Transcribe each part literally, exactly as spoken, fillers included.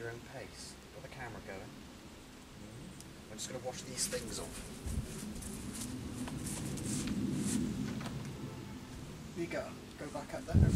your own pace. Got the camera going. I'm just going to wash these things off. Here you go. Go back up there.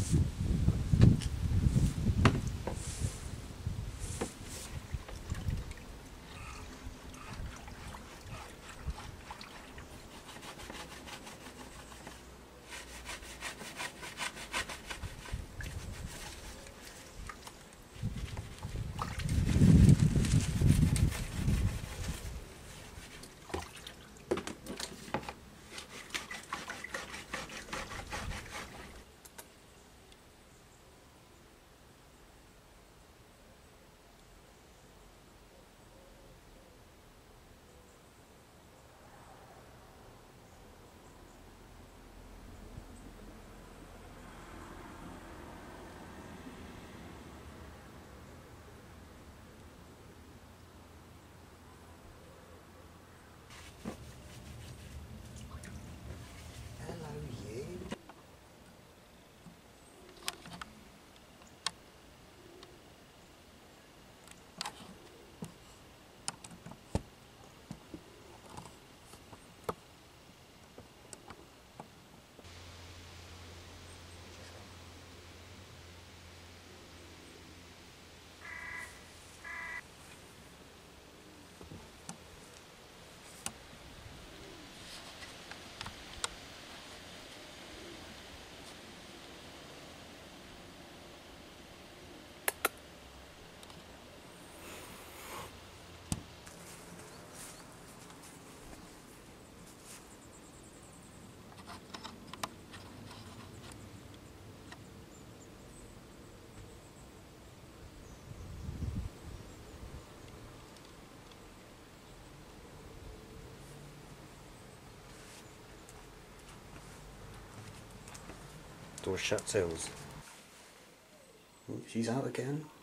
Door shut, Tills. She's out again.